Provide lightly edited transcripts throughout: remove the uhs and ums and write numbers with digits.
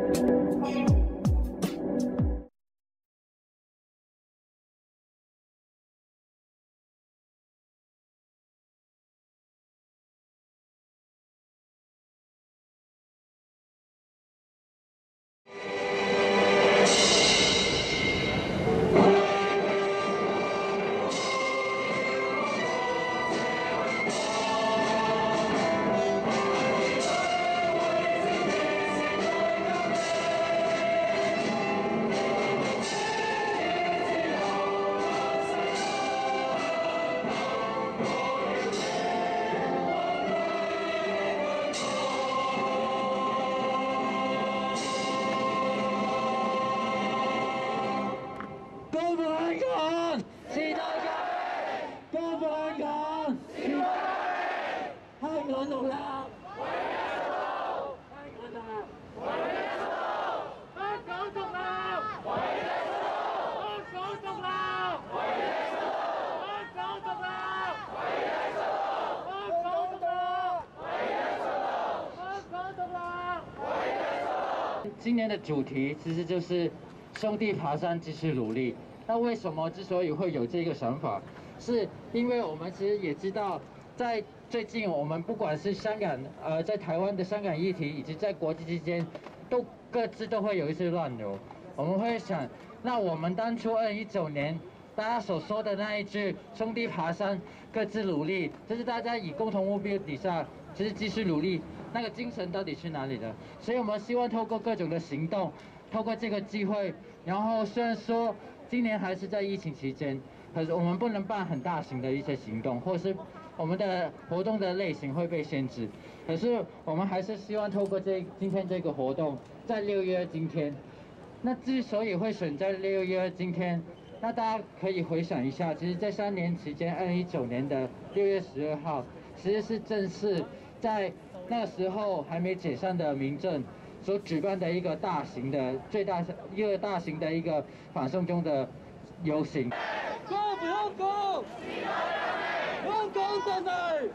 今年的主题其实就是兄弟爬山，继续努力。那为什么之所以会有这个想法，是因为我们其实也知道，在最近我们不管是香港在台湾的香港议题，以及在国际之间，都各自都会有一些乱流。我们会想，那我们当初2019年大家所说的那一句“兄弟爬山，各自努力”，就是大家以共同目标底下，其实继续努力。那个精神到底去哪里了？所以我们希望透过各种的行动，透过这个机会，然后虽然说今年还是在疫情期间，可是我们不能办很大型的一些行动，或是我们的活动的类型会被限制。可是我们还是希望透过今天这个活动，在6月今天，那之所以会选在6月今天，那大家可以回想一下，其实在3年期间，2019年的6月12号，其实是正式在那个时候还没解散的民政所举办的一个大型的大型的一个反送中的游行。 不要搞！香港等你！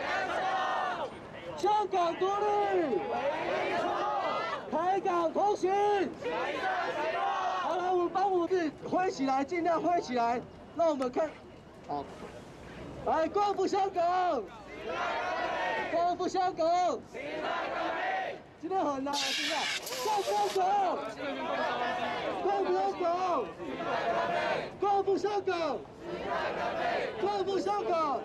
香港独立！台港同行！好了，我们帮我们挥起来，尽量挥起来，让我们看。好，来，光复香港！光复香港！今天很难，现在光复香港！光复香港！光复香港！光复香港！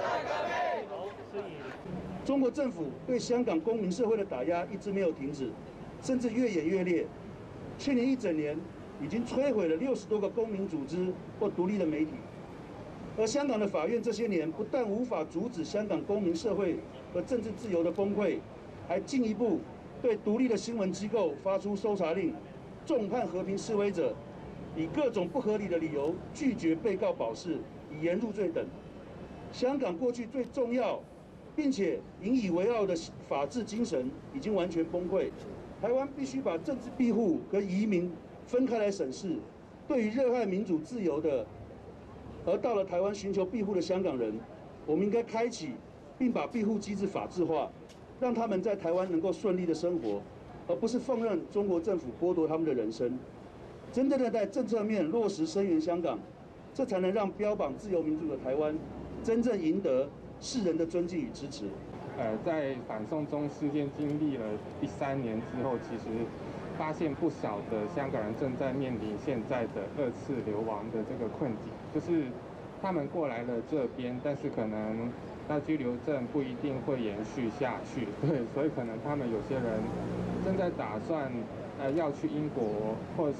中国政府对香港公民社会的打压一直没有停止，甚至越演越烈。去年1整年，已经摧毁了60多个公民组织或独立的媒体。而香港的法院这些年不但无法阻止香港公民社会和政治自由的崩溃，还进一步对独立的新闻机构发出搜查令，重判和平示威者，以各种不合理的理由拒绝被告保释，以严入罪等。香港过去最重要并且引以为傲的法治精神已经完全崩溃。台湾必须把政治庇护和移民分开来审视。对于热爱民主自由的而到了台湾寻求庇护的香港人，我们应该开启并把庇护机制法制化，让他们在台湾能够顺利的生活，而不是放任中国政府剥夺他们的人生。真正的在政策面落实声援香港，这才能让标榜自由民主的台湾真正赢得世人的尊敬与支持。 在反送中事件经历了第3年之后，其实发现不少的香港人正在面临现在的2次流亡的这个困境，就是他们过来了这边，但是可能那居留证不一定会延续下去，对，所以可能他们有些人正在打算要去英国，或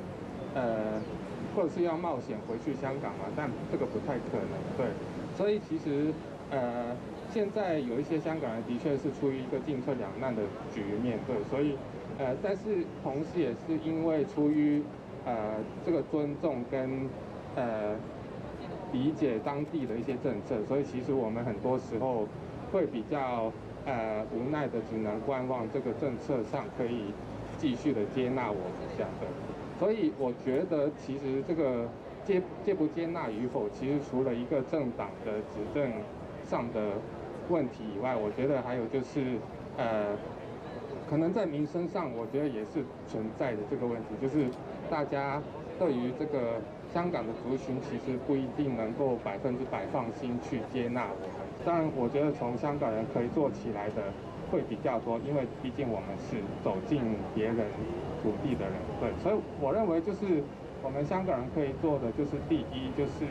者是要冒险回去香港嘛，但这个不太可能，对，所以其实现在有一些香港人的确是处于一个进退两难的局面，对，所以但是同时也是因为出于这个尊重跟理解当地的一些政策，所以其实我们很多时候会比较无奈的只能观望这个政策上可以继续的接纳我们这样的。所以我觉得其实这个接不接纳与否，其实除了一个政党的执政上的问题以外，我觉得还有就是可能在民生上，我觉得也是存在的这个问题，就是大家对于这个香港的族群，其实不一定能够100%放心去接纳我们。当然，我觉得从香港人可以做起来的会比较多，因为毕竟我们是走进别人土地的人，对，所以我认为就是我们香港人可以做的就是第一就是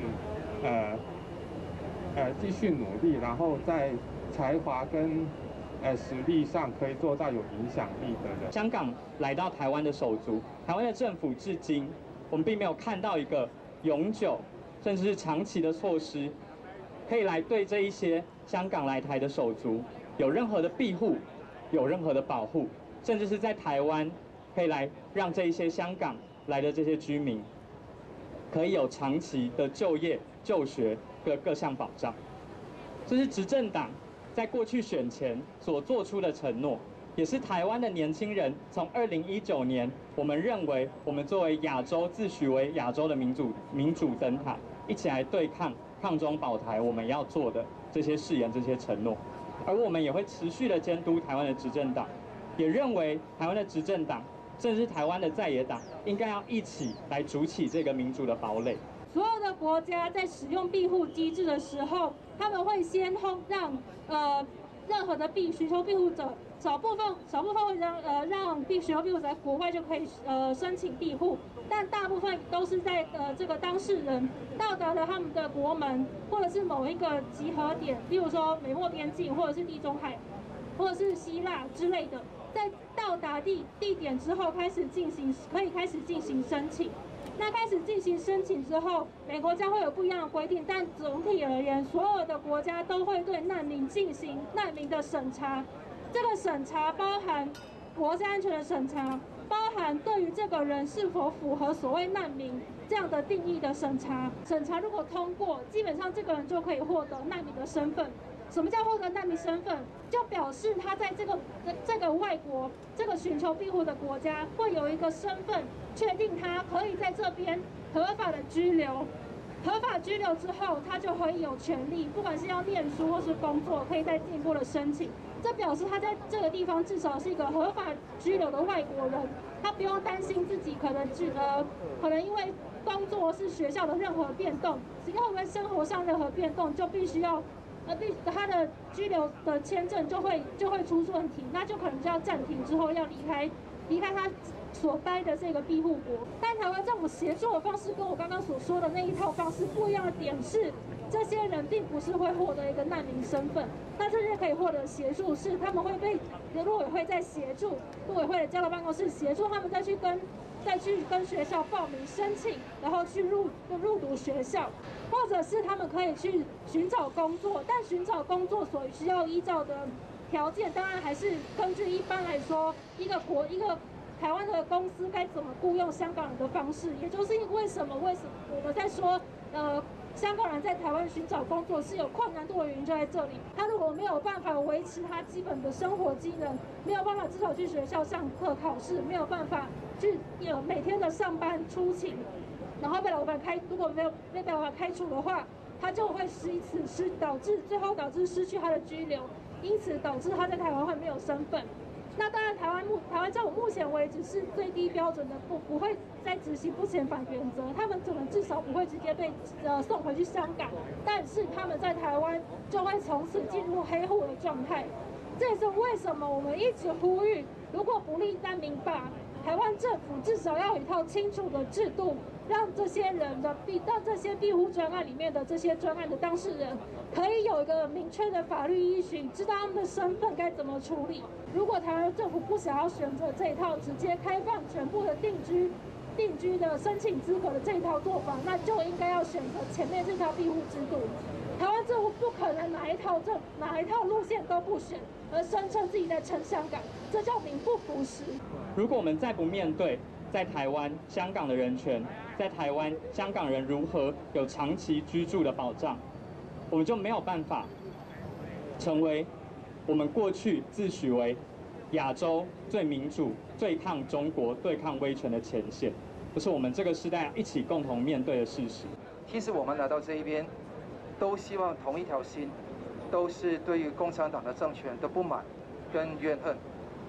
继续努力，然后在才华跟实力上可以做到有影响力的人。 香港来到台湾的手足，台湾的政府至今，我们并没有看到一个永久甚至是长期的措施，可以来对这一些香港来台的手足有任何的庇护，有任何的保护，甚至是在台湾可以来让这一些香港来的这些居民，可以有长期的就业、就学各项保障。这是执政党在过去选前所做出的承诺，也是台湾的年轻人从2019年，我们认为我们作为亚洲自诩为亚洲的民主灯塔，一起来对抗中保台，我们要做的这些誓言、这些承诺。而我们也会持续的监督台湾的执政党，也认为台湾的执政党，甚至是台湾的在野党，应该要一起来筑起这个民主的堡垒。 所有的国家在使用庇护机制的时候，他们会先让任何的寻求庇护者，少部分会让寻求庇护者在国外就可以申请庇护，但大部分都是在这个当事人到达了他们的国门或者是某一个集合点，例如说美墨边境或者是地中海，或者是希腊之类的，在到达地点之后可以开始进行申请。那开始进行申请之后，每国家会有不一样的规定，但总体而言，所有的国家都会对难民进行难民的审查。这个审查包含国家安全的审查，包含对于这个人是否符合所谓难民这样的定义的审查。审查如果通过，基本上这个人就可以获得难民的身份。什么叫获得难民身份？就表示他在这个外国、这个寻求庇护的国家会有一个身份，确定他可以在这边合法的居留。合法居留之后，他就会有权利，不管是要念书或是工作，可以再进一步的申请。这表示他在这个地方至少是一个合法居留的外国人，他不用担心自己可能因为工作是学校的任何变动，只要跟生活上任何变动，就必须要。他的居留的签证就会出问题，那就可能就要暂停，之后要离开他所待的这个庇护国。但台湾政府协助的方式跟我刚刚所说的那一套方式不一样的点是，这些人并不是会获得一个难民身份，那这些可以获得协助是他们会被陆委会在协助，陆委会的交流办公室协助他们再去跟学校报名申请，然后去入读学校，或者是他们可以去寻找工作，但寻找工作所需要依照的条件，当然还是根据一般来说一个台湾的公司该怎么雇佣香港人的方式，也就是为什么我们在说香港人在台湾寻找工作是有困难度的原因就在这里。他如果没有办法维持他基本的生活技能，没有办法至少去学校上课考试，没有办法去每天的上班出勤，然后被老板如果没有被老板开除的话，他就会最后导致失去他的居留，因此导致他在台湾会没有身份。那当然，台湾政府目前为止是最低标准的，不会再执行不遣返原则，他们可能至少不会直接被送回去香港，但是他们在台湾就会从此进入黑户的状态。这也是为什么我们一直呼吁，如果不立难民法，台湾政府至少要有一套清楚的制度，让这些庇护专案里面的这些专案的当事人，可以有一个明确的法律依据，知道他们的身份该怎么处理。如果台湾政府不想要选择这一套直接开放全部的定居的申请资格的这一套做法，那就应该要选择前面这套庇护制度。台湾政府不可能哪一套路线都不选，而声称自己在撑香港，这叫名不符实。 如果我们再不面对在台湾香港的人权，在台湾香港人如何有长期居住的保障，我们就没有办法成为我们过去自诩为亚洲最民主、最抗中国、对抗威权的前线，这是我们这个时代一起共同面对的事实。 其实我们来到这一边，都希望同一条心，都是对于共产党的政权的不满跟怨恨。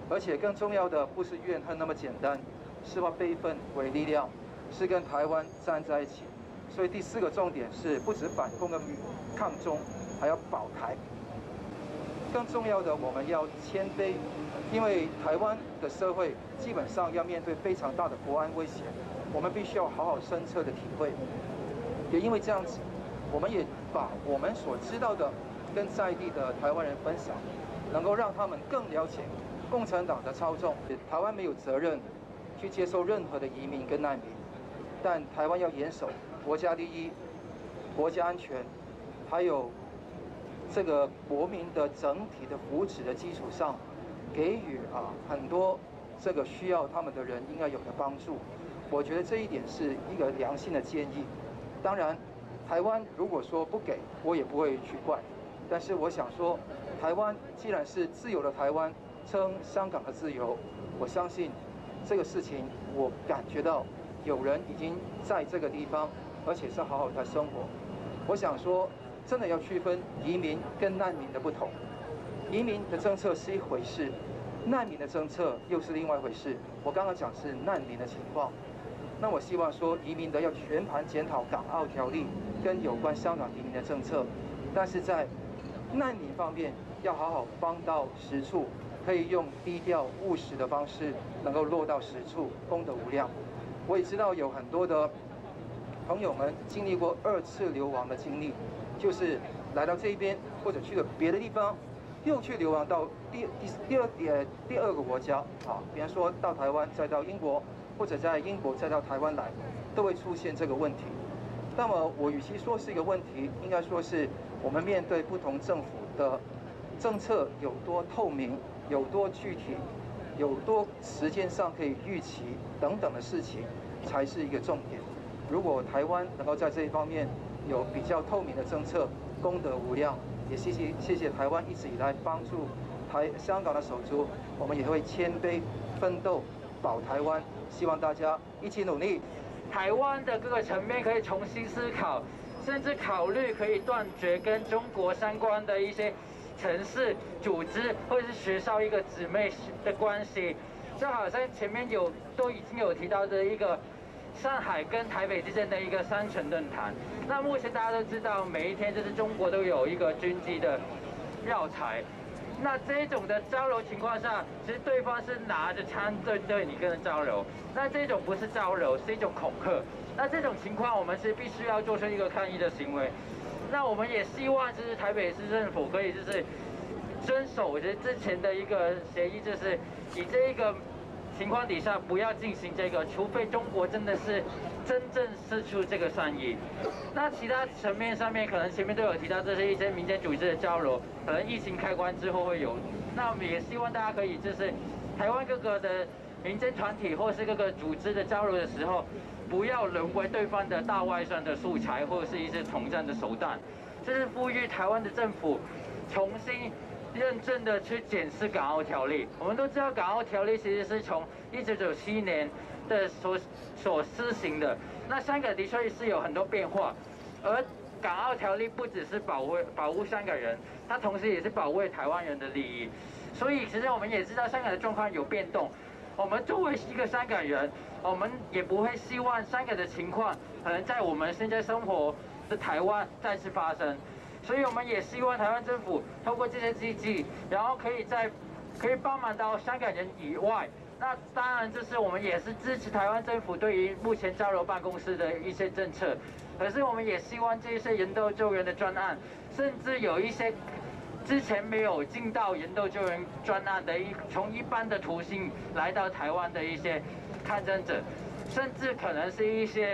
而且更重要的不是怨恨那么简单，是把悲愤为力量，是跟台湾站在一起。所以第4个重点是不止反共跟抗中，还要保台。更重要的，我们要谦卑，因为台湾的社会基本上要面对非常大的国安威胁，我们必须要好好深刻的体会。也因为这样子，我们也把我们所知道的跟在地的台湾人分享，能够让他们更了解共产党的操纵。台湾没有责任去接受任何的移民跟难民，但台湾要严守国家利益、国家安全，还有这个国民的整体的福祉的基础上，给予很多这个需要他们的人应该有的帮助。我觉得这一点是一个良心的建议。当然，台湾如果说不给，我也不会去怪。但是我想说，台湾既然是自由的台湾，称香港的自由，我相信这个事情，我感觉到有人已经在这个地方，而且是好好的生活。我想说，真的要区分移民跟难民的不同。移民的政策是一回事，难民的政策又是另外一回事。我刚刚讲是难民的情况，那我希望说移民的要全盘检讨港澳条例跟有关香港移民的政策，但是在难民方面要好好帮到实处，可以用低调务实的方式能够落到实处，功德无量。我也知道有很多的朋友们经历过2次流亡的经历，就是来到这一边或者去了别的地方，又去流亡到第二个国家比方说到台湾，再到英国，或者在英国再到台湾来，都会出现这个问题。那么我与其说是一个问题，应该说是我们面对不同政府的政策有多透明，有多具体，有多时间上可以预期等等的事情，才是一个重点。如果台湾能够在这一方面有比较透明的政策，功德无量。也谢谢台湾一直以来帮助香港的手足，我们也会谦卑奋斗保台湾，希望大家一起努力。 台湾的各个层面可以重新思考，甚至考虑可以断绝跟中国相关的一些城市组织或者是学校一个姊妹的关系。就好像前面都已经有提到的一个上海跟台北之间的一个3城论坛。那目前大家都知道，每一天就是中国都有一个军机的绕台。那这种的交流情况下，其实对方是拿着枪对你跟人交流，那这种不是交流，是一种恐吓。那这种情况，我们是必须要做出一个抗议的行为。那我们也希望就是台北市政府可以就是遵守之前的一个协议，就是以这一个情况底下不要进行这个，除非中国真的是真正释出这个善意。那其他层面上面，可能前面都有提到，这是一些民间组织的交流，可能疫情开关之后会有。那我们也希望大家可以就是台湾各个的民间团体或是各个组织的交流的时候，不要沦为对方的大外宣的素材，或者是一些统战的手段。这是呼吁台湾的政府重新认真的去检视港澳条例。我们都知道，港澳条例其实是从1997年的所施行的。那香港的确是有很多变化，而港澳条例不只是保护香港人，它同时也是保卫台湾人的利益。所以其实我们也知道香港的状况有变动。我们作为一个香港人，我们也不会希望香港的情况可能在我们现在生活的台湾再次发生。所以我们也希望台湾政府透过这些机制，然后可以帮忙到香港人以外。那当然，就是我们也是支持台湾政府对于目前交流办公室的一些政策。可是我们也希望这些人道救援的专案，甚至有一些之前没有进到人道救援专案的从一般的途径来到台湾的一些抗争者，甚至可能是一些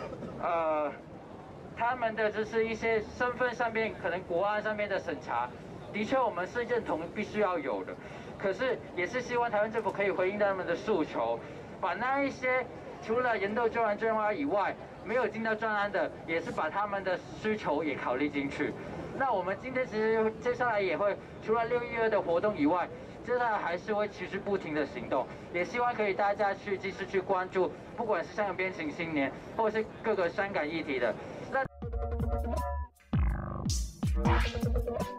他们的就是一些身份上面，可能国安上面的审查，的确我们是认同必须要有的。可是也是希望台湾政府可以回应他们的诉求，把那一些除了人道救援专案以外没有进到专案的，也是把他们的需求也考虑进去。那我们今天其实接下来也会除了6月的活动以外，接下来还是会持续不停的行动，也希望可以大家继续去关注，不管是香港边境新年，或者是各个香港议题的。那